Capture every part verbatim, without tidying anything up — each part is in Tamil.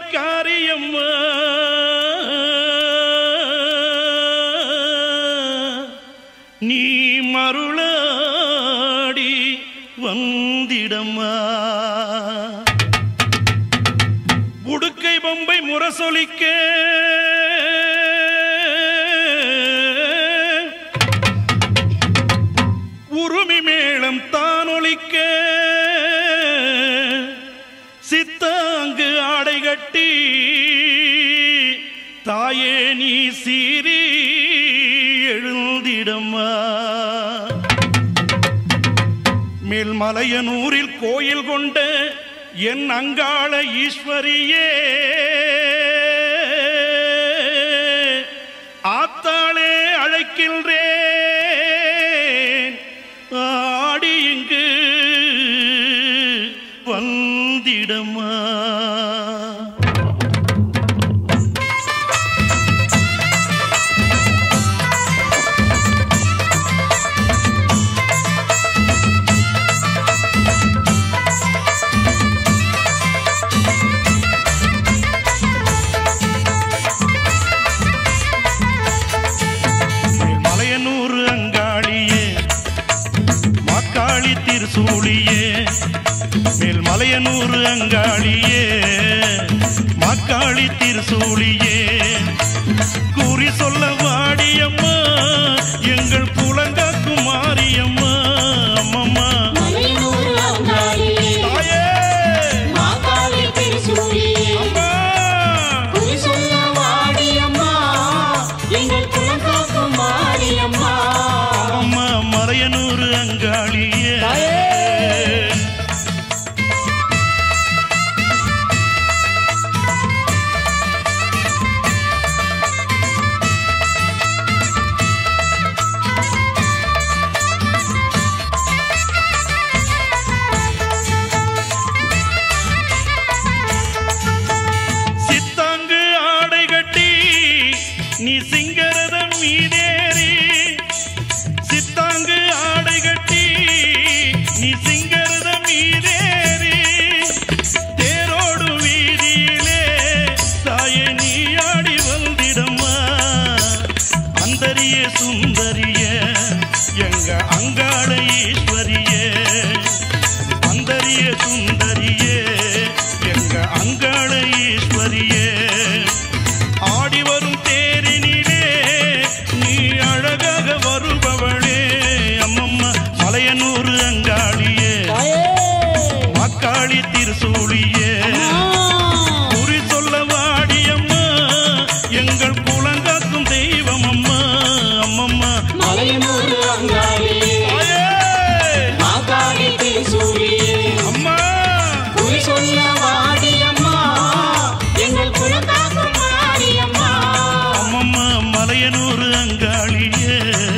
காரியம்மா நீ மருளாடி வந்திடம்மா உடுக்கை பொம்பை முரசொலிக்க உருமி மேளம் தானொலிக்க சித்தாங்கு ஆடை கட்டி தாயே நீ சீரி எழுந்திடம்மா மேல்மலையனூரில் கோயில் கொண்ட என் அங்காள ஈஸ்வரியே ஆத்தாளே அழைக்கின்றேன் ஆடி இங்கு வந்திடம்மா திருசூழியே மேல்மலையனூர் அங்காளியே மாக்காளி திருசூழியே கூறி சொல்ல வாடியம்மா எங்கள் புலங்காக்கும் மாரியம்மா அம்மம்மா அம்மம்மா மலையனூர் அங்காளியே நீ சிங்கரதம் மீதேறி சித்தாங்கு ஆடை கட்டி நீ சிங்கரதம் மீதேறி தேரோடு வீதியிலே தாயே நீ ஆடி வந்திடம்மா அந்தரிய சுந்தரிய எங்க அங்காள ஈஸ்வரியே அந்தரிய சுந்தரியே எங்க அங்காள ஈஸ்வரியே ஆடி வரும் தேரினிலே நீ அழகாக வருபவளே அம்மம்மா மலையனூர் அங்காளியே மாக்காளி திருசூழியே குறி சொல்ல வாடியம்மா எங்கள் குலங்காக்கும் தெய்வம் அம்மா அம்மம்மா மலையனூர் அங்காளியே மாக்காளி திருசூழியே அம்மா குறி சொல்ல வாடியம்மா எங்கள் குலங்காக்கும் அம்மம்மா மலையனூர் அங்காளியே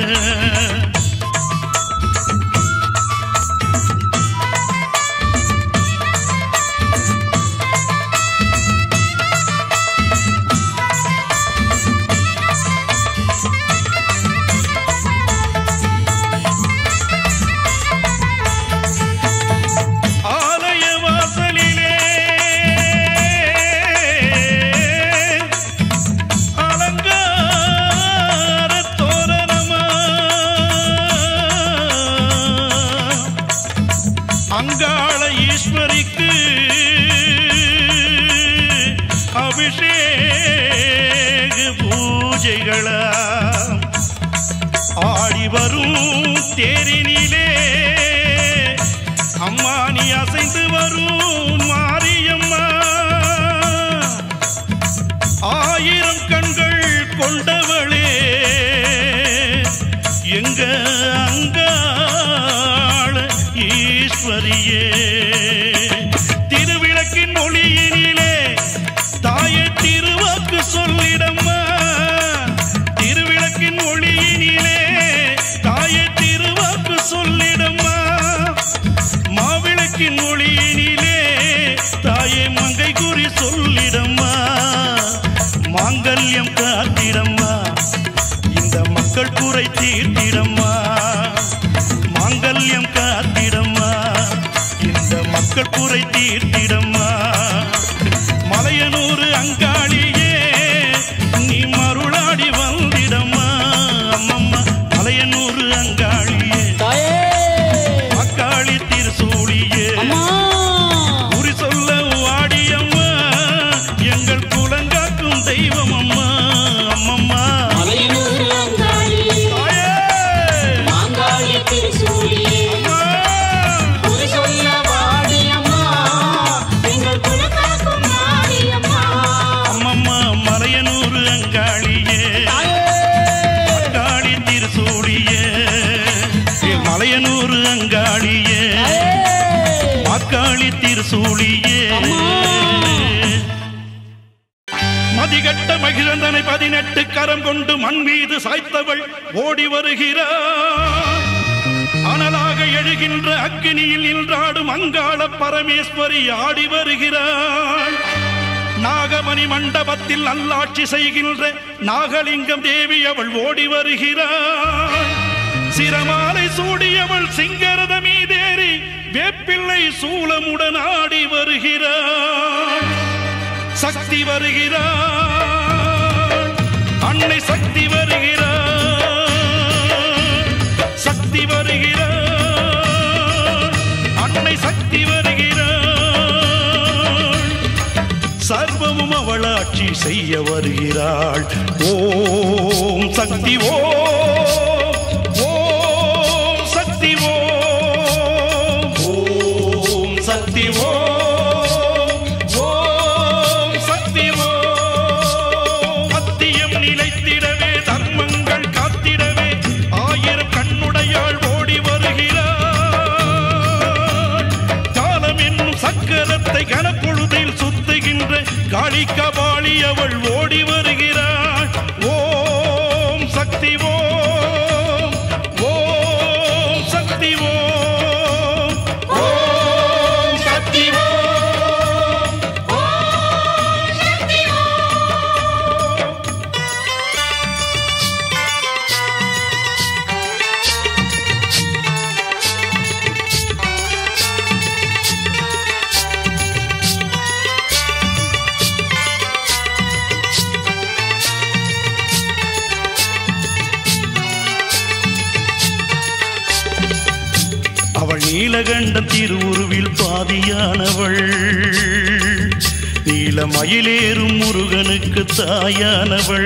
ஆலய வாசலிலே அங்காள ஈஸ்வரிக்கு அபிஷேக பூஜைகளா ஆடி வரும் தேரினிலே அம்மா நீ அசைந்து வரும் மாரியம்மா ஆயிரம் கண்கள் கொண்டவளே எங்க அங்காள ஈஸ்வரியே திருவிளக்கின் ஒளியினிலே தாயே திருவாக்கு சொல்லிடம்மா திருவிளக்கின் ஒளியினிலே தாயே திருவாக்கு சொல்லிடம்மா மாவிளக்கின் ஒளியினிலே தாயே மங்கை குறி சொல்லிடம்மா மாங்கல்யம் காத்திடம்மா இந்த மக்கள் குறை தீர்த்திடம்மா மாங்கல்யம் காத்திடம்மா இந்த மக்கள் குறை தீர்த்திடம்மா மலையனூர் மதி கட்ட மகிழந்தனை பதினெட்டு கரம் கொண்டு மண் மீது சாய்த்தவள் ஓடி வருகிறாள். அனலாக எழுகின்ற அக்னியில் நின்றாடும் அங்காள பரமேஸ்வரி ஆடி வருகிறாள். நாகமணி மண்டபத்தில் நல்லாட்சி செய்கின்ற நாகலிங்கம் தேவி அவள் ஓடி வருகிறாள். சிரமாலை சூடியவள் சிங்கரத மீதேறி வேப்பிள்ளை சூலமுடன் ஆடி வருகிறாள். சக்தி வருகிறாள், அன்னை சக்தி வருகிறாள், சக்தி வருகிறாள், அன்னை சக்தி வருகிறாள். சர்வமும் அவளாட்சி செய்ய வருகிறாள். ஓம் சக்தி ஓம், ஓம் சக்தி ஓம், ஓம் சக்தி ஓம், ஓம் சக்தி ஓம். சத்தியம் நிலைத்திடவே தர்மங்கள் காத்திடவே ஆயிரம் கண்ணுடையாள் ஓடி வருகிறாள். காலம் என்னும் சக்கரத்தை கனப்பொழுதில் சுத்துகின்ற காளி கபாலி அவள் ஓடி வருகிறாள். ஓம் சக்தி ஓம், ஓம் சக்தி ஓம், ஓம் சக்தி ஓம், ஓம் சக்தி ஓம். அவள் நீலகண்டம் திருவுருவில் பாதியானவள். நீலமயிலேறும் முருகனுக்கு தாயானவள்.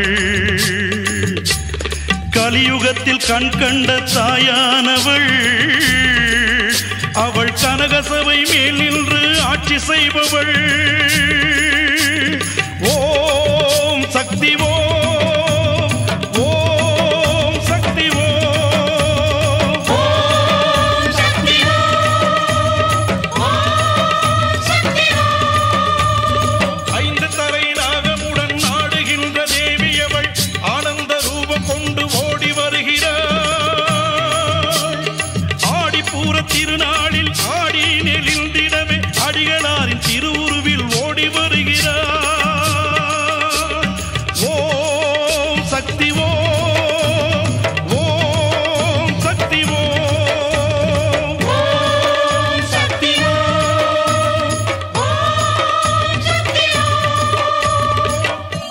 கலியுகத்தில் கண் கண்ட தாயானவள். அவள் கனகசபை மேல் நின்று ஆட்சி செய்பவள். ஓம் சக்தி ஓம், ஓம் சக்தி ஓம், ஓம் சக்தி ஓம், ஓம் சக்தி ஓம். ஐந்து தலை நாகமுடன் ஆடுகின்ற தேவி அவள் ஆனந்த ரூபம் கொண்டு ஓடி வருகிறாள். ஆடிப்பூர திருநாளில் ஆடி நெளிந்திடவே அடிகளாரின் திருவுருவில் ஓடி வருகிறாள். ஓம் சக்தி ஓம், ஓம் சக்தி ஓம், ஓம் சக்தி ஓம், ஓம் சக்தி ஓம்.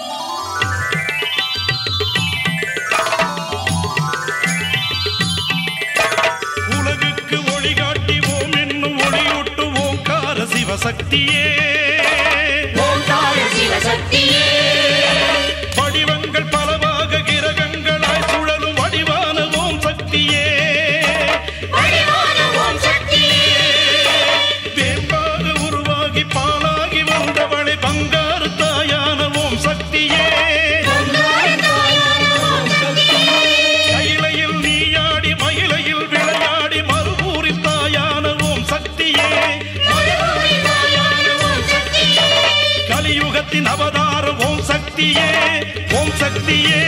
உலகுக்கு ஒளி காட்டிவோம் என்னும் ஒளியூட்டுவோம் கார சிவசக்தியே. ஓங்கார சிவசக்தியே, வடிவங்கள் பலவாக கிரகங்களாய் சுழலும் வடிவான ஓம் சக்தியே. வடிவான ஓம் சக்தியே, வேம்பாக உருவாகி பாலாகி வந்தவளை பங்காரு தாயான ஓம் சக்தியே. ஓங்கார தாயான ஓம் சக்தியே, கையிலையில் நீயாடி மயிலையில் விளையாடி மறுபூரி தாயான ஓம் சக்தியே. மறுபூரி தாயான ஓம் சக்தியே, கலியுகத்தின் அவதாரம் ஓம் சக்தியே, ஓம் சக்தியே.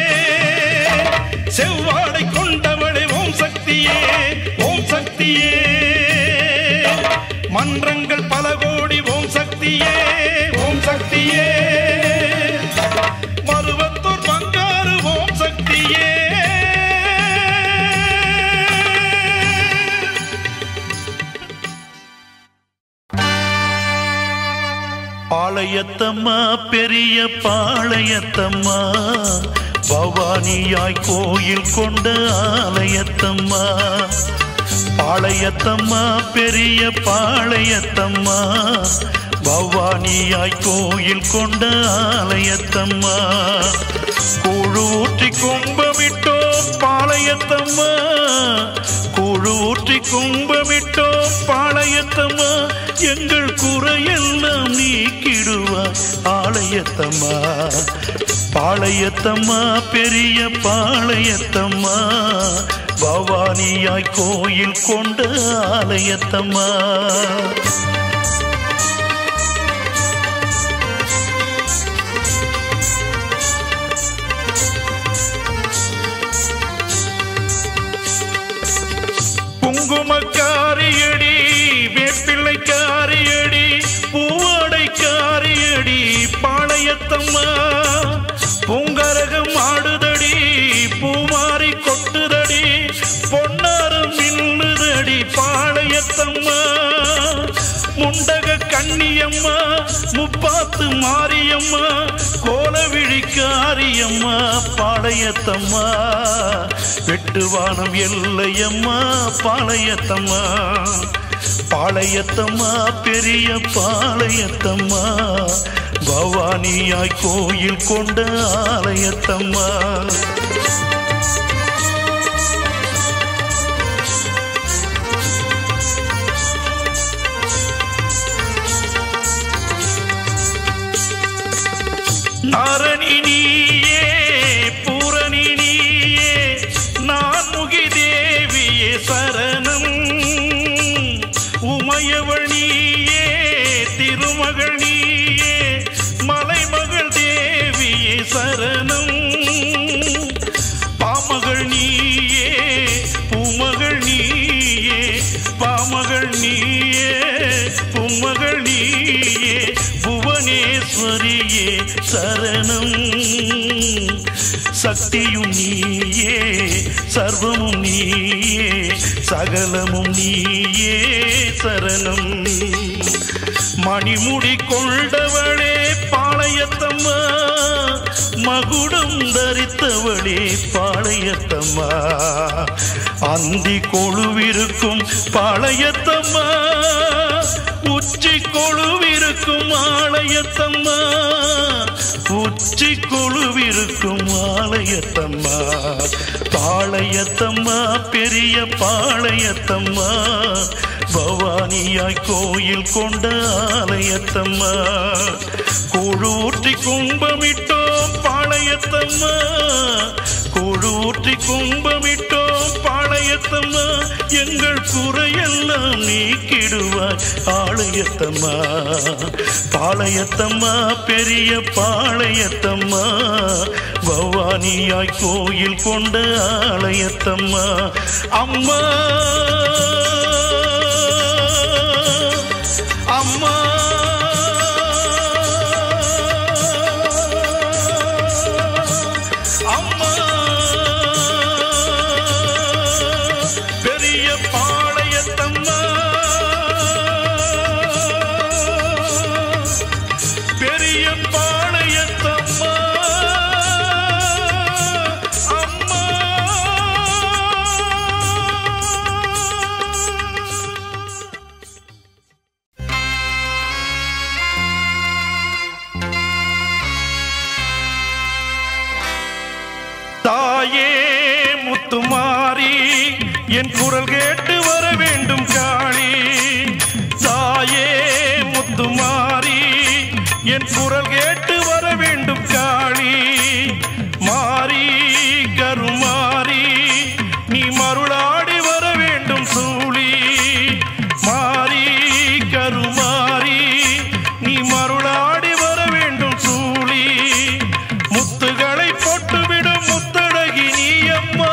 செவ்வாடை கொண்டவளே ஓம் சக்தியே, ஓம் சக்தியே. மன்றங்கள் பல கோடி ஓம் சக்தியே, ஓம் சக்தியே. மருவத்தூர் பங்காரு ஓம் சக்தியே. பாளையத்தம்மா பெரிய பாளையத்தம்மா, பவானியாய் கோயில் கொண்ட ஆலயத்தம்மா. பாளையத்தம்மா பெரிய பாளையத்தம்மா, பவானியாய் கோயில் கொண்ட ஆலயத்தம்மா. கூழு ஊற்றி கும்பமிட்டோம் பாளையத்தம்மா, கூழு ஊற்றி கும்பமிட்டோம் பாளையத்தம்மா. எங்கள் குறையெல்லாம் நீக்கிடுவார் ஆலயத்தம்மா. பாளையத்தம்மா பெரிய பாளையத்தம்மா, பவானியாய் கோயில் கொண்ட ஆலயத்தம்மா. கண்ணியம்மா முப்பாத்து மாரியம்மா கோலவிழிக்காரியம்மா பாளையத்தம்மா வெட்டுவானம் எல்லையம்மா பாளையத்தம்மா பாளையத்தம்மா பெரிய பாளையத்தம்மா பவானியாய் கோயில் கொண்ட ஆலயத்தம்மா நாரணி நீயே பூரணி நீயே நான்முகி தேவியே சரணம் உமையவள் நீயே திருமகள் நீயே மலைமகள் தேவியே சரணம் பாமகள் நீயே பூமகள் நீயே பாமகள் நீயே பூமகள் நீயே புவனேஸ்வரியே சரணம் சக்தியும் நீயே சர்வமும் நீயே சகலமும் நீயே சரணம் மணிமுடி கொண்டவளே பாளையத்தம்மா மகுடம் தரித்தவளே பாளையத்தம்மா அந்தி கொழுவிருக்கும் பாளையத்தம்மா உச்சி கொழுவிருக்கும் ஆலயத்தம்மா உச்சி கொழுவிருக்கும் ஆலயத்தம்மா பாளையத்தம்மா பெரிய பாளையத்தம்மா பவானியாய் கோயில் கொண்ட ஆலயத்தம்மா கூழூற்றி கும்பமிட்டோம் பாளையத்தம்மா கூழூற்றி கும்பமிட்டோம் பாளையத்தம்மா எங்கள் குறையெல்லாம் நீக்கிடுவாய் ஆலயத்தம்மா பாளையத்தம்மா பெரிய பாளையத்தம்மா பவானியாய் கோயில் கொண்ட ஆலயத்தம்மா அம்மா அம்மா அம்மா பெரிய பாளையத்தம்மா பெரிய பாளையத்தம்மா அம்மா தாயே முத்துமாரி என் குரல் கேட்டு வர வேண்டும் காளி தாயே முத்துமாரி என் குரல் கேட்டு வர வேண்டும் காளி மாரி கருமாரி நீ மருளாடி வர வேண்டும் சூழி மாரி கருமாரி நீ மருளாடி வர வேண்டும் சூழி முத்துகளை போட்டுவிடும் முத்தழகி நீ அம்மா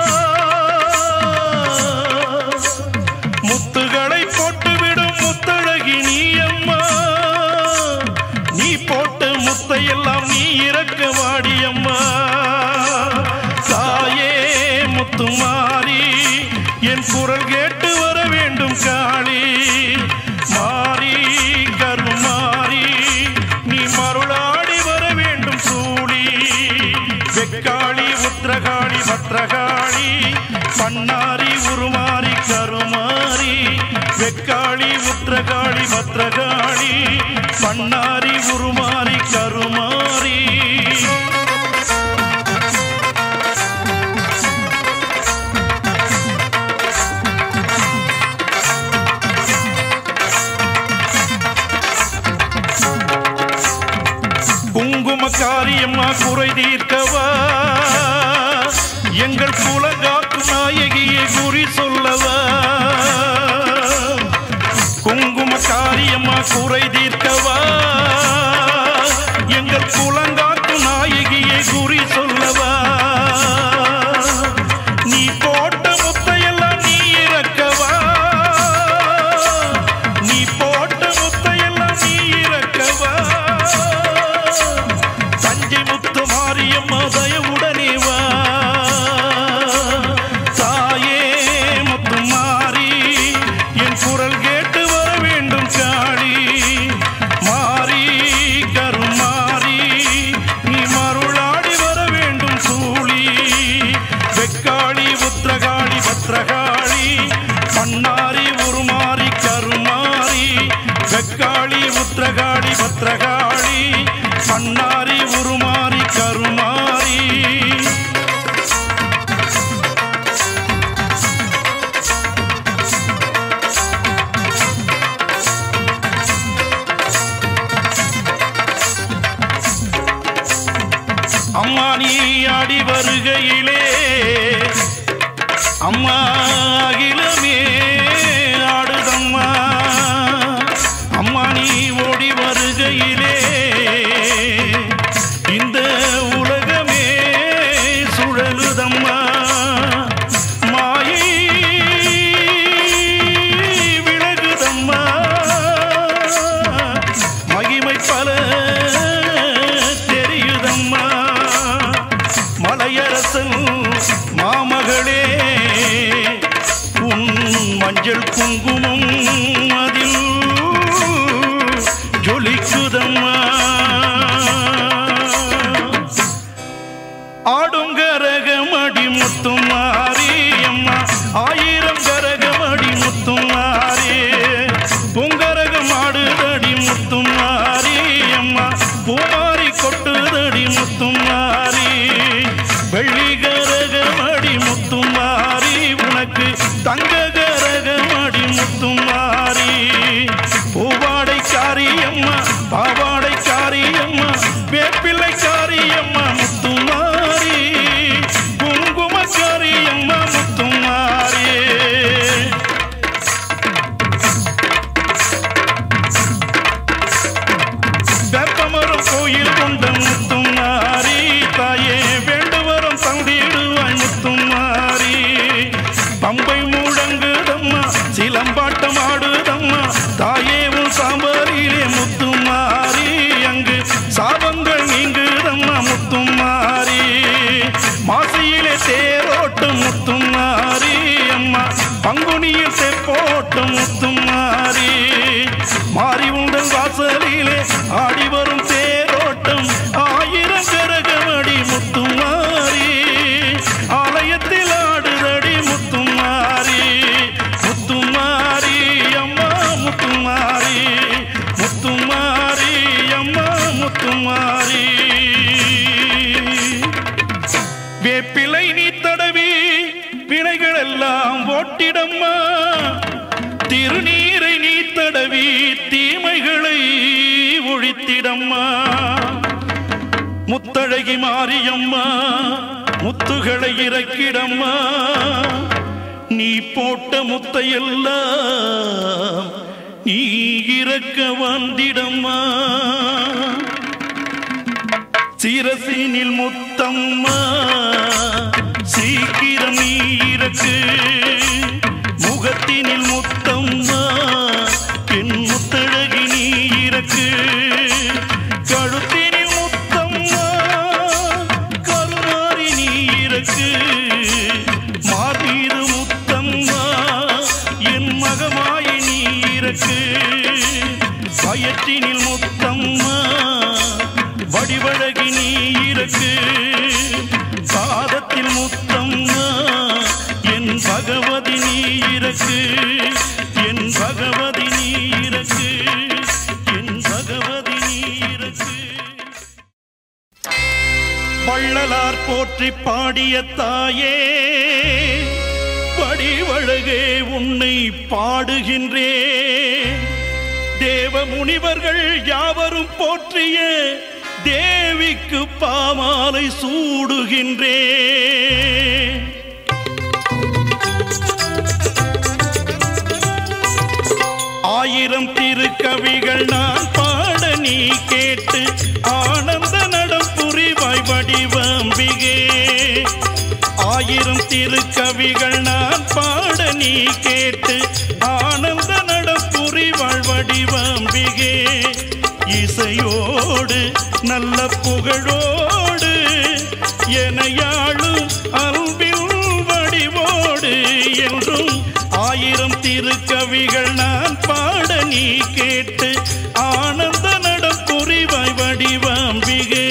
முத்துகளை போட்டுவிடும் முத்தழகி நீ அம்மா நீ போட்ட முத்தையெல்லாம் நீ இறக்க வாடியம்மா தாயே முத்துமாரி என் குரல் கேட்டு வர வேண்டும் காளி மாரி கருமாரி நீ மருளாடி வர வேண்டும் சூழி வெக்காளி உத்திரகாளி பத்ரகாளி பண்ணாரி உருமாறி கருமாரி வெக்காளி உத்திரகாளி பத்ரகாளி பண்ணாரி உருமாறி கருமாரி குங்குமக்காரியம்மா குறை தீர்க்கவா எங்கள் குலகாக்கு நாயகியை குறி சொல்லவா குங்குமக்காரியம்மா குறை தீர்க்கவா எங்கள் குலங்காக்கு நாயகியை குறி சொல்லவா நீ போட்ட முத்தையெல்லாம் நீ இறக்கவா நீ போட்ட முத்தையெல்லாம் நீ இறக்கவா தஞ்சை முத்து மாரியம்மா தயவுடனே வா தாயே முத்து மாறி என் குரல் கேட்டு வர வேண்டும் காளி பத்ரகாளி பண்ணாரி உருமாறி கருமாறி அம்மா நீ ஆடி வருகையிலே அம்மா அகிலமே ஆடுதம்மா அம்மா நீ ஓடி வருகையிலே இந்த உலகமே சுழலுதம்மா மாயை விலகுதம்மா மகிமை பல தெரியுதம்மா மலையரசன் மாமகளே உன் மஞ்சள் குங்குமம் அதில் ஜொலிக்குதம்மா ஆடும் கரகமடி முத்துமாரி அம்மா ஆயிரம் கரகமடி முத்துமாரி பொங்கரகம் ஆடுதடி முத்துமாரி அம்மா பூமாரி கொட்டுதடி முத்துமாரி வெள்ளி கரகமடி முத்துமாரி உனக்கு தங்க கரகமடி முத்துமாரி பூவாடை காரியம்மா பாவாடை காரியம்மா வேப்பிள்ளை காரியம்மா முத்துமாரி குங்கும காரியம்மா முத்துமாரி வெப்பமரம் கோயில் கொண்ட முத்துமாரி தாயே வேண்டுவரம் தந்திடுவாய் முத்துமாரி பம்பை முழங்குதம்மா சிலம்பாட்டம் ஆடுதம்மா தாயே உன் சாம்பாரிலே முத்துமாரி அங்கு சாபங்கள் நீங்குதம்மா முத்துமாரி மாசியிலே தேரோட்டம் முத்துமாரி அம்மா பங்குனியில் தெப்போட்டம் முத்துமாரி மாறி உங்கள் வாசலிலே ஆடி வரும் தேரோட்டம் ஆயிரம் கரகமடி முத்துமாரி ஆலயத்தில் ஆடுதடி முத்துமாரி முத்துமாரி அம்மா முத்துமாரி முத்துமாரி அம்மா முத்துமாரி வேப்பிலை நீ தடவி பிணைகள் எல்லாம் ஓட்டிடம்மா திருநீரை நீ தடவி தீமைகளை ஒழித்திடம்மா முத்தழகி மாரியம்மா முத்துகளை இறக்கிடம்மா நீ போட்ட முத்தையெல்லாம் நீ இறக்க வந்திடம்மா சிரசினில் முத்தம்மா சீக்கிரம் நீ இறக்கு முகத்தினில் முத்தம்மா பெண் முத்தழகி நீ இறக்கு கழுத்தினில் முத்தம்மா கருமாறி நீ இறக்கு மார்மீது முத்தம்மா என் மகமாய் நீ இறக்கு பயற்றினில் முத்தம்மா வடிவழகி நீ இறக்கு பாதத்தில் முத்தம்மா என் பகவதி நீ இறக்கு என் பகவதி நீ இறக்கு என் பகவதி நீ இறக்கு வள்ளலார் போற்றி பாடிய தாயே வடிவழகே உன்னை பாடுகின்றேன் தேவ முனிவர்கள் யாவரும் போற்றிய தேவிக்கு பாமாலை சூடுகின்றேன் ஆயிரம் திருக்கவிகள் நான் பாட நீ கேட்டு ஆனந்த நடம் புரிவாய் வடிவம்பிகே ஆயிரம் திருக்கவிகள் நான் பாட நீ கேட்டு ஆனந்த நடம் புரிவாய் வடிவம்பிகே இசையோடு நல்ல புகழோடு எனையாளும் அன்பில் வடிவோடு என்றும் ஆயிரம் திருக்கவிகள் நான் பாட நீ கேட்டு ஆனந்த நடம் புரிவாய் வடிவம்பிகே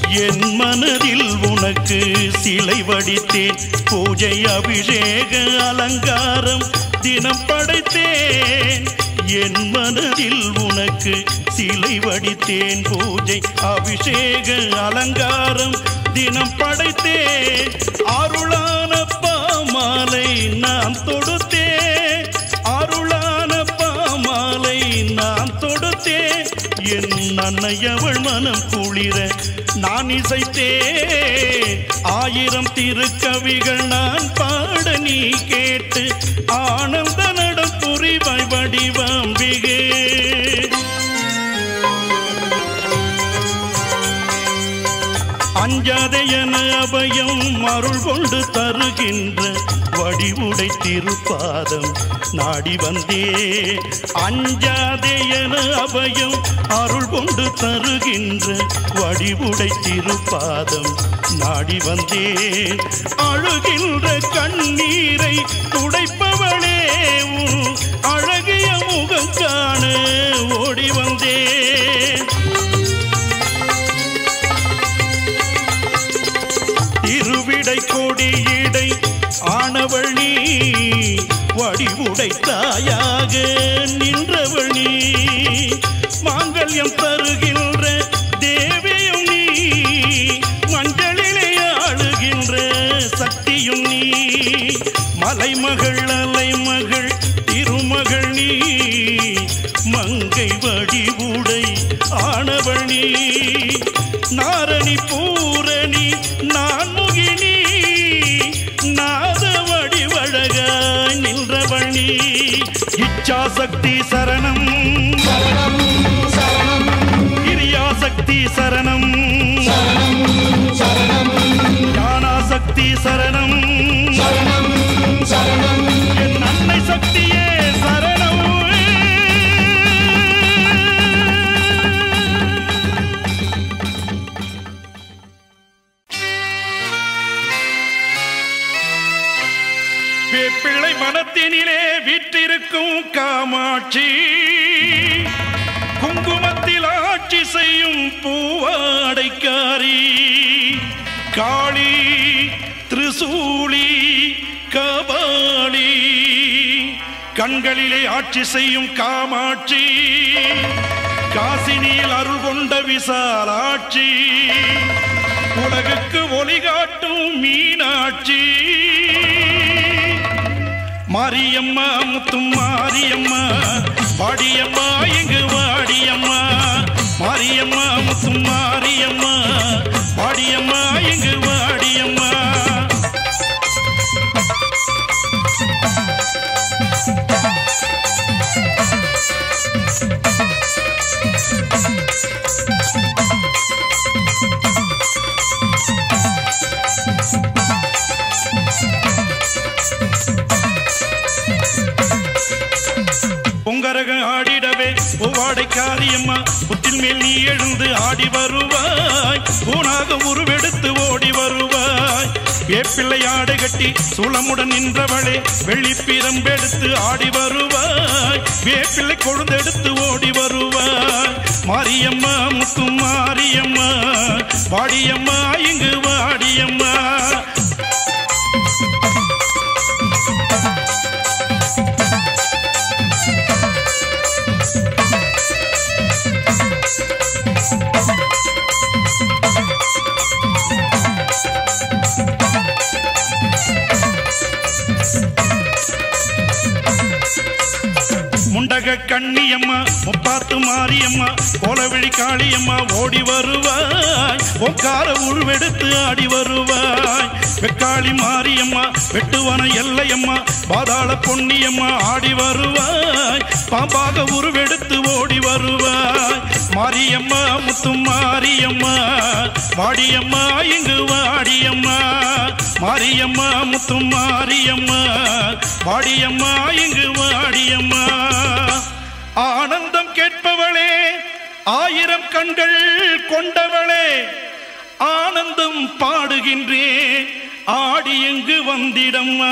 என் மனதில் உனக்கு சிலை வடித்தேன் பூஜை அபிஷேக அலங்காரம் தினம் படைத்தேன் என் மனதில் உனக்கு சிலை வடித்தேன் பூஜை அபிஷேக அலங்காரம் தினம் படைத்தேன் அருளான பாமாலை நான் தொடுத்தேன் அருளான பாமாலை நான் தொடுத்தேன் என் அன்னையவள் மனம் குளிர நான் இசைத்தேன் ஆயிரம் திருக்கவிகள் நான் பாட நீ கேட்டு ஆனந்த நடம் புரிவாய் வடிவாம்பிகே அஞ்சாதே என அபயம் அருள் கொண்டு தருகின்ற வடிவுடை திருப்பாதம் நாடி வந்தே அஞ்சாதே என அபயம் அருள் கொண்டு தருகின்ற வடிவுடை திருப்பாதம் நாடி வந்தே அழுகின்ற கண்ணீரை துடைப்பவளே உன் அழகிய முகம் காண ஓடி வந்தே திருவிடை கொடியிடை ஆனவள் நீ வடிவுடை தாயாக நின்றவள் நீ மாங்கல்யம் தருகின்ற தேவியும் நீ மஞ்சளிலே ஆளுகின்ற சக்தியும் நீ மலைமகள் அலைமகள் திருமகள் நீ மங்கை வடிவுடை ஆனவள் நீ நாரணி பூரணி நான் முகினி நாத வடிவழகாய் நின்றவள் நீ இச்சாசக்தி சரணம் கிரியாசக்தி சரணம் ஞானாசக்தி சரணம் என் அன்னை சக்தியே சரணம் பிள்ளை மனத்தினிலே வீற்றிருக்கும் காமாட்சி குங்குமத்தில் ஆட்சி செய்யும் பூவாடைக்காரி காளி திரிசூலி கபாலி கண்களிலே ஆட்சி செய்யும் காமாட்சி காசினியில் அருள் கொண்ட விசாலாட்சி உலகுக்கு ஒளி காட்டும் மீனாட்சி மாரியம்மா முத்தும் மாரியம்மா வாடியம்மா எங்கு வாடியம்மா மாரியம்மா முத்தும் மாரியம்மா வாடியம்மா எங்கு வாடியம்மா பொங்கரக ஆடிடவே பூவாடை காரியம்மா புத்தில் மேல் நீ எழுந்து ஆடி வருவாய் பூனாக உருவெடுத்து ஓடி வருவாய் வேப்பிள்ளை ஆடை கட்டி சூளமுடன் நின்றவளே வெள்ளி பிரம்பெடுத்து ஆடி வருவாய் வேப்பிள்ளை கொழுந்தெடுத்து ஓடி வருவாய் மாரியம்மா முத்து மாரியம்மா வாடியம்மா இங்கு வாடியம்மா முண்டக கண்ணியம்மா முப்பாத்து மாரியம்மா கோலவிழி காளியம்மா ஓடி வருவாய் ஓங்கார உருவெடுத்து ஆடி வருவாய் வெக்காளி மாரியம்மா வெட்டுவன எல்லையம்மா பாதாள பொன்னியம்மா ஆடி வருவாய் பாம்பாக உருவெடுத்து ஓடி வருவாய் மாரியம்மா முத்து மாரியம்மா வாடியம்மா இங்கு வாடியம்மா மாரியம்மா முத்து மாரியம்மா வாடியம்மா இங்கு வாடியம்மா ஆனந்தம் கேட்பவளே ஆயிரம் கண்கள் கொண்டவளே ஆனந்தம் பாடுகின்றேன் ஆடி எங்கு வந்திடம்மா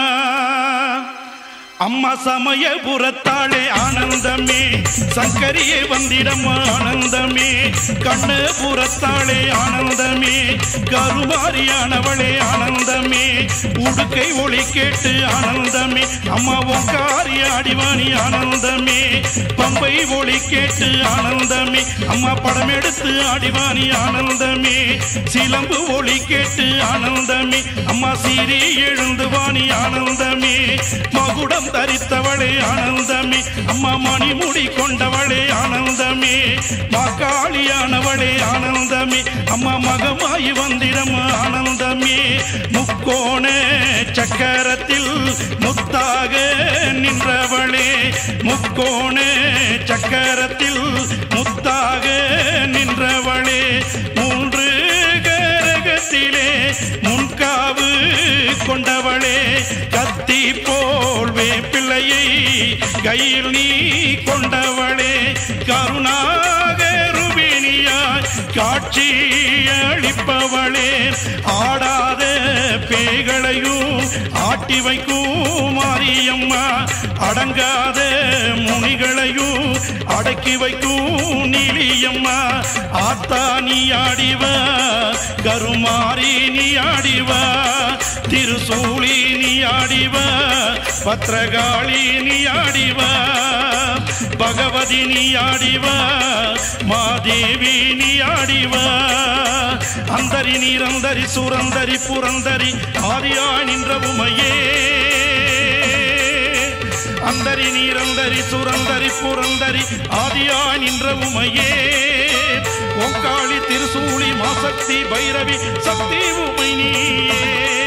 அம்மா சமயபுரத்தாளே ஆனந்தமே சங்கரியே வந்திடம்மா ஆனந்தமே கண்ணபுரத்தாளே ஆனந்தமே கருமாரியானவளே ஆனந்தமே உடுக்கை ஒளி கேட்டு ஆனந்தமே அம்மா ஓங்காரி ஆடிவாணி ஆனந்தமே பம்பை ஒளி கேட்டு ஆனந்தமே அம்மா படம் எடுத்து ஆடிவாணி ஆனந்தமே சிலம்பு ஒளி கேட்டு ஆனந்தமே அம்மா சீரி எழுந்து வாணி ஆனந்தமே மகுடம் தரித்தவளே ஆனந்தமே அம்மா மணிமுடி கொண்டவளே ஆனந்தமே மாகாளியானவளே ஆனந்தமே அம்மா மகமாயி வந்திடம் ஆனந்தமே முக்கோண சக்கரத்தில் முத்தாக நின்றவளே முக்கோண சக்கரத்தில் முத்தாக நின்றவளே மூன்று கரகத்திலே முன்காவு கொண்டவளே கத்தி போல் வேப்பிள்ளையை கையில் நீ கொண்டவளே கருணாகருபிணியாய் காட்சி அளிப்பவளே ஆடாத பேய்களையும் ஆட்டி வைக்கும் மாரியம்மா அடங்காத முனிகளையும் அடக்கி வைக்கும் நீலியம்மா ஆத்தா நீ ஆடிவா கருமாரி நீ ஆடிவா திருசூலி நீ ஆடிவா பத்ரகாளி நீ ஆடிவா பகவதி நீ ஆடிவா மாதேவி நீ ஆடிவா அந்தரி நீரந்தரி சுரந்தரி புரந்தரி ஆதியாய் நின்ற உமையே அந்தரி நீரந்தரி சுரந்தரி புரந்தரி ஆதியாய் நின்ற உமையே ஓங்காளி திருசூலி மாசக்தி பைரவி சக்தி உமை நீயே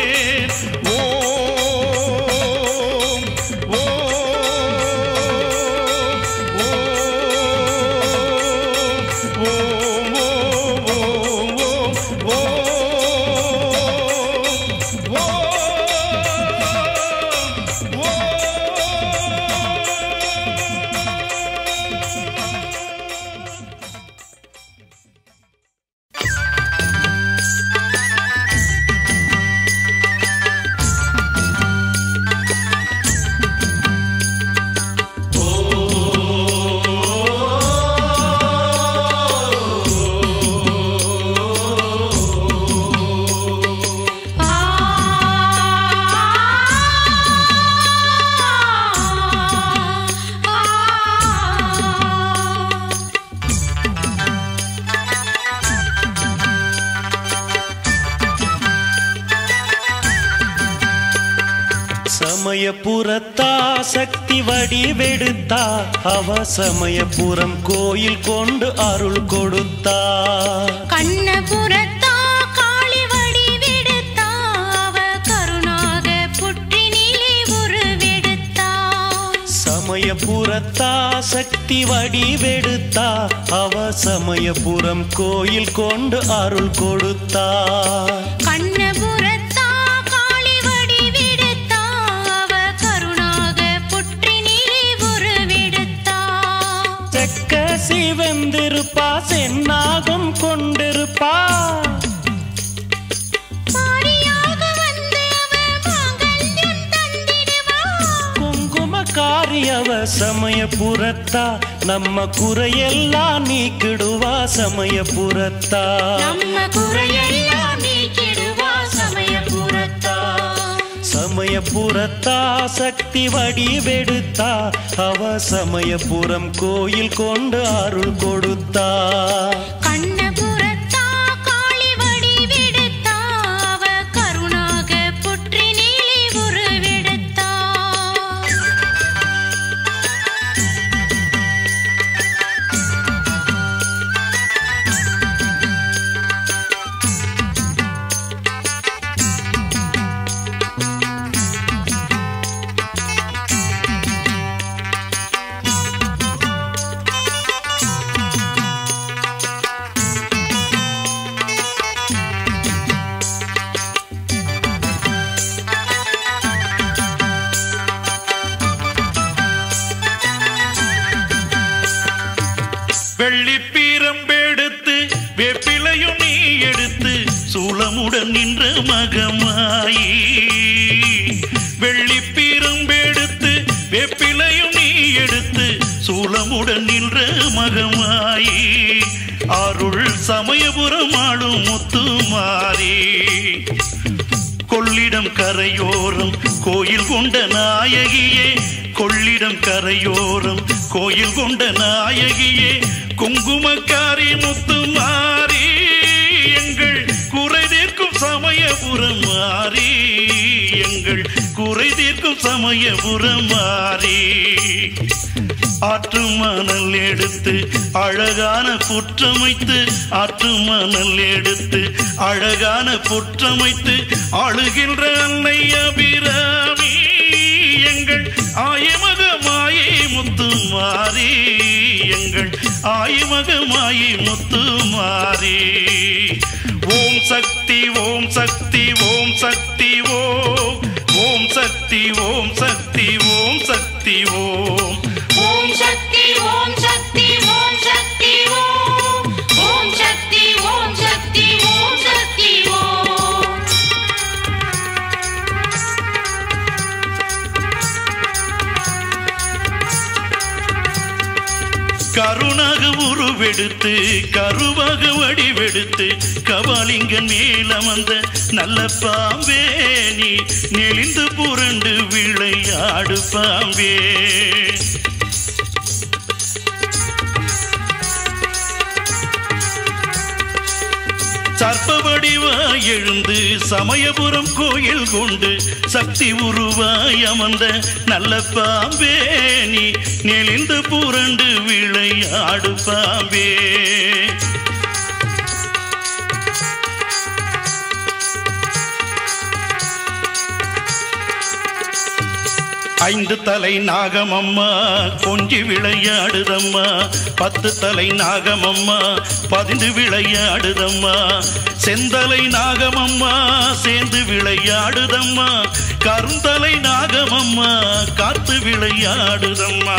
சமயபுரத்தா சக்தி வடிவெடுத்தா அவ சமயபுரம் கோயில் கொண்டு அருள் கொடுத்தா கண்ணபுரத்தா காளி வடிவெடுத்தா அவ கருணாக புற்றினிலே உருவெடுத்தா சமயபுரத்தா சக்தி வடிவெடுத்தா அவ சமயபுரம் கோயில் கொண்டு அருள் கொடுத்தா கண்ணபுரத்தா காளி வடிவெடுத்தா அவ கருணாக புற்றினிலே உருவெடுத்தா செக்க சிவந்திருப்பா சென்னாகம் கொண்டிருப்பா மாரியாக வந்து அவ மாங்கல்யம் தந்திடுவா குங்குமக்காரி அவ சமயபுரத்தா நம்ம குறையெல்லாம் நீக்கிடுவா சமயபுரத்தா நம்ம குறையெல்லாம் நீக்கிடுவா சமயபுரத்தா சமயபுரத்தா சக்தி வடிவெடுத்தா அவ சமயபுரம் கோயில் கொண்டு அருள் கொடுத்தா கண்ணபுரத்தா காளி வடிவெடுத்தா அவ கருணாக புற்றினிலே உருவெடுத்தா வெள்ளிப்பீரம்பெடுத்து வேப்பிலையும் நீ எடுத்து சூலமுடன் நின்ற மகமாயி வெள்ளிப்பீரம்பெடுத்து வேப்பிலையும் நீ எடுத்து சூலமுடன் நின்ற மகமாயி அருள் சமயபுரம் ஆளும் முத்துமாரி கொள்ளிடம் கரையோரம் கோயில் கொண்ட நாயகியே கொள்ளிடம் கரையோரம் கோயில் கொண்ட நாயகியே குங்குமக்காரி முத்துமாரி எங்கள் குறை தீர்க்கும் சமயபுரம் மாறி எங்கள் குறை தீர்க்கும் சமயபுரம் மாறி ஆற்று மணல் எடுத்து அழகான புற்றமைத்து ஆற்று மணல் எடுத்து அழகான புற்றமைத்து ஆளுகின்ற அன்னை அபிராமி எங்கள் ஆயமக மாயை முத்துமாரி எங்கள் ஆயமக மாயை முத்துமாரி ஓம் சக்தி ஓம் சக்தி ஓம் சக்தி ஓம் ஓம் சக்தி ஓம் சக்தி ஓம் சக்தி ஓம் ஓம் சக்தி ஓம் சக்தி ஓம் சக்தி ஓம் ஓம் சக்தி ஓம் சக்தி ஓம் சக்தி ஓம் கருணாக உருவெடுத்து கருவாக வடிவெடுத்து கபாலிங்கன் மேலமர்ந்த நல்ல பாம்பே நீ நெளிந்து புரண்டு விளையாடு பாம்பே சர்ப்ப வடிவாய் எழுந்து சமயபுரம் கோயில் கொண்டு சக்தி உருவாய் அமர்ந்த நல்ல பாம்பே நீ நெளிந்து புரண்டு விளையாடு பாம்பே ஐந்து தலை நாகமம்மா கொஞ்சி விளையாடுதம்மா பத்து தலை நாகமம்மா பதிந்து விளையாடுதம்மா செந்தலை நாகமம்மா சேர்ந்து விளையாடுதம்மா கருந்தலை நாகமம்மா காத்து விளையாடுதம்மா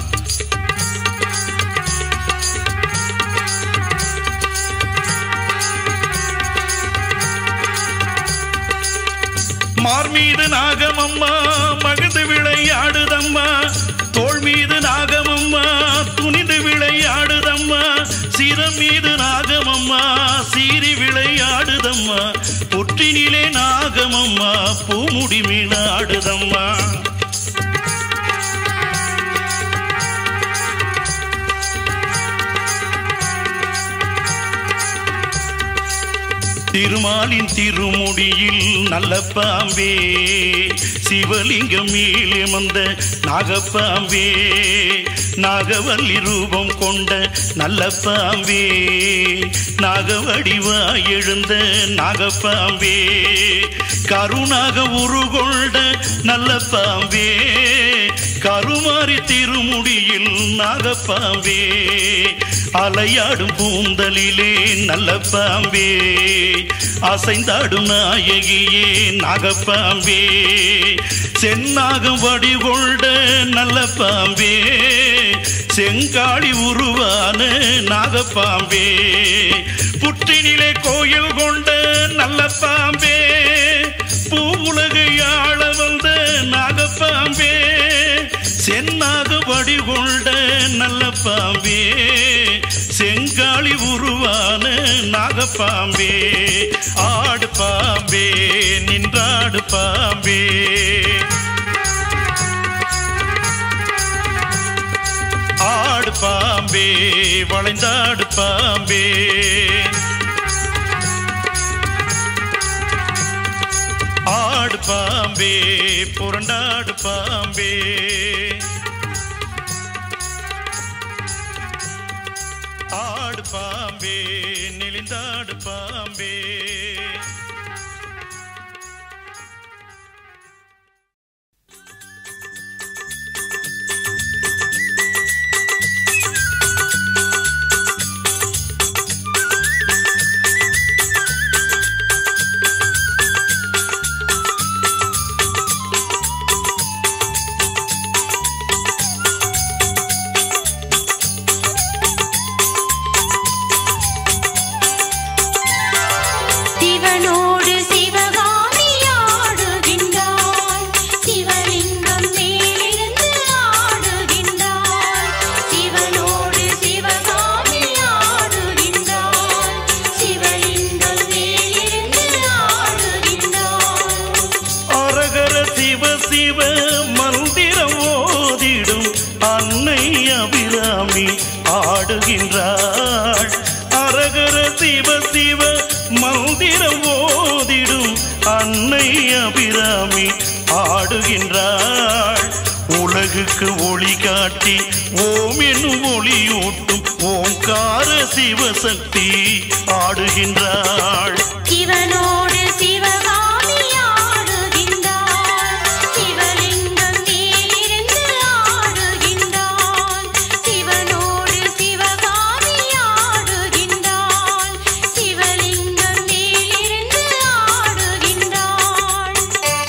மார் மீது நாகமம்மா மகிழ்ந்து விளையாடுதம்மா தோள் மீது நாகமம்மா துணிந்து விளையாடுதம்மா சிரம் மீது நாகமம்மா சீறி விளையாடுதம்மா பொற்றினிலே நாகமம்மா பூமுடி மீளாடுதம்மா திருமாலின் திருமுடியில் நல்ல பாம்பே சிவலிங்கம் மேலே வந்த நாகப்பாம்பே நாகவல்லி ரூபம் கொண்ட நல்ல பாம்பே நாகவடிவாய் எழுந்த நாகப்பாம்பே கருணாக உருகொண்ட நல்ல பாம்பே கருமாறி திருமுடியில் நாகப்பாம்பே அலையாடும் பூந்தலிலே நல்ல பாம்பே அசைந்தாடும் நாயகியே நாகப்பாம்பே சென்னாகம் வடிகொண்ட நல்ல பாம்பே செங்காளி உருவான நாகப்பாம்பே புற்றினிலே கோயில் கொண்ட நல்ல பாம்பே பூவுலகை ஆள வந்த நாகப்பாம்பே சென்னாக வடிகொண்ட நல்ல பாம்பே செங்காளி உருவான நாகப்பாம்பே ஆடு பாம்பே நின்றாடு பாம்பே ஆடு பாம்பே வளைந்தாடு பாம்பே ஆடு பாம்பே புரண்டாடு பாம்பே ஆடு பாம்பே நெளிந்தாடு பாம்பே சிவ மந்திரம் ஓதிடும் அன்னை அபிராமி ஆடுகின்றாள். அரகர சிவ சிவ மந்திரம் ஓதிடும் அன்னை அபிராமி ஆடுகின்றாள். உலகுக்கு ஒளி காட்டி ஓம் என்னும் ஒளியூட்டும் ஓங்கார சிவசக்தி ஆடுகின்றாள். சிவனோடு சிவகாமி ஆடுகின்றாள். சிவலிங்கம் மேலிருந்து ஆடுகின்றாள். சிவனோடு சிவகாமி ஆடுகின்றாள். சிவலிங்கம் மேலிருந்து ஆடுகின்றாள்.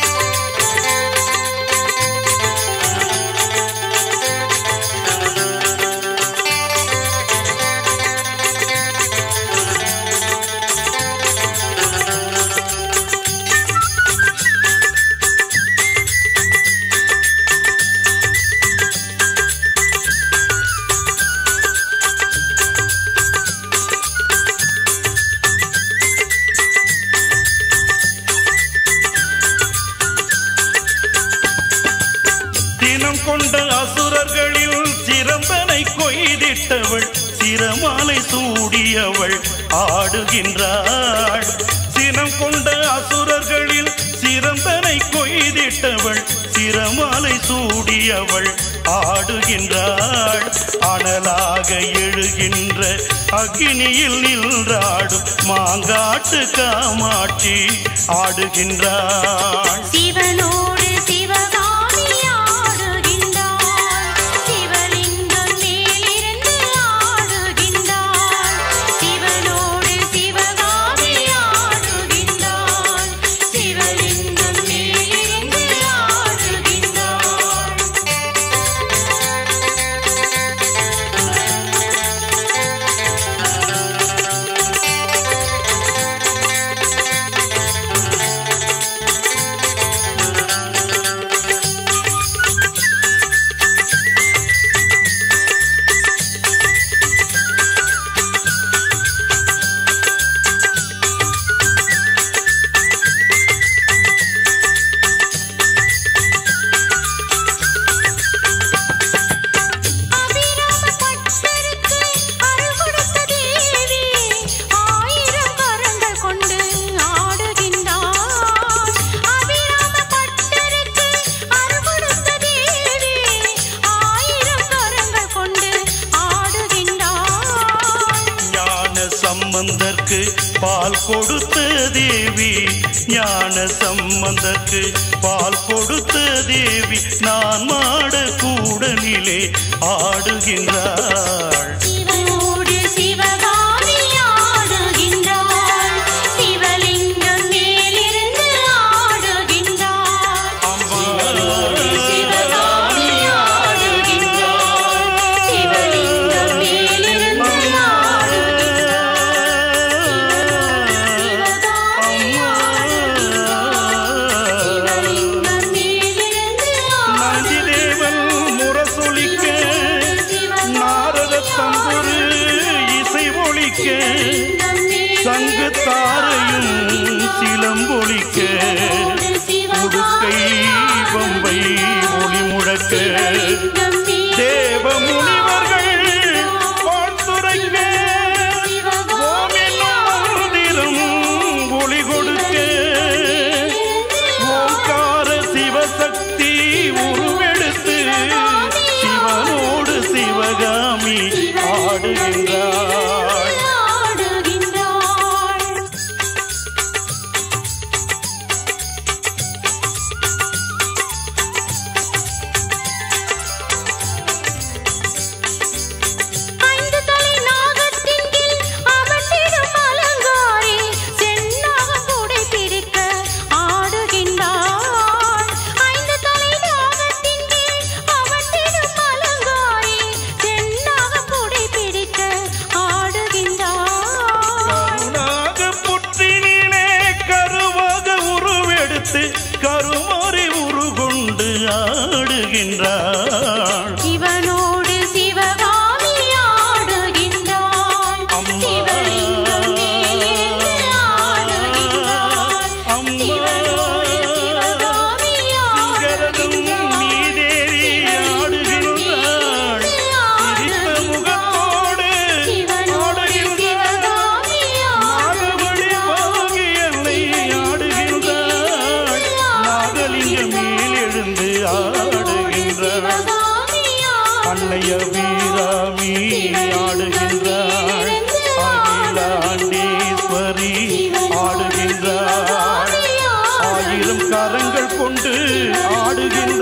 தினம் கொண்ட அசுரர்களில் சிறந்தனை கொய்திட்டவள் சிரமாலை சூடியவள் ஆடுகின்றாள். சினம் கொண்ட அசுரர்களில் சிறந்தனை கொய்திட்டவள் சிரமாலை சூடியவள் ஆடுகின்றாள். அனலாக எழுகின்ற அக்னியில் நின்றாடும் மாங்காட்டு காமாட்சி ஆடுகின்றாள். சிவனோடு சிவகாமி ஆடுகின்றாள். சிவலிங்கம் மேலிருந்து ஆடுகின்றாள். சிவனோடு சிவகாமி ஆடுகின்றாள். சிவலிங்கம் மேலிருந்து ஆடுகின்றாள். சம்பந்தர்க்கு பால் கொடுத்த தேவி, ஞான சம்பந்தர்க்கு பால் கொடுத்த தேவி நான் மாட கூடலிலே ஆடுகின்றாள். சிவனோடு சிவகாமி ஆடுகின்றாள். சிவலிங்கம் மேலிருந்து ஆடுகின்றாள். சிவனோடு சிவகாமி ஆடுகின்றாள். சிவலிங்கம் மேலிருந்து சங்கு தாரையும் சிலம்பொலிக்க முடுக்கை பம்பை ஒளி முழக்க தேவ முனிவர்கள் பாட்டுரைக்க ஓம் என்னும் மந்திரம் ஒளி கொடுக்க ஓங்கார சிவசக்தி உருவெடுத்து சிவனோடு சிவகாமி ஆடுகின்றார். கருமாறி உருகொண்டு ஆடுகின்றாள். சிவனோடு சிவகாமி ஆடுகின்றாள். சிவலிங்கம் மேலிருந்து ஆடுகின்றாள். சிவனோடு சிவகாமி ஆடுகின்றாள். அபிராமி ஆடுகின்றாள் அகிலாண்டேஸ்வரி ஆடுகின்றாள் ஆயிரம் கரங்கள் கொண்டு ஆடுகின்ற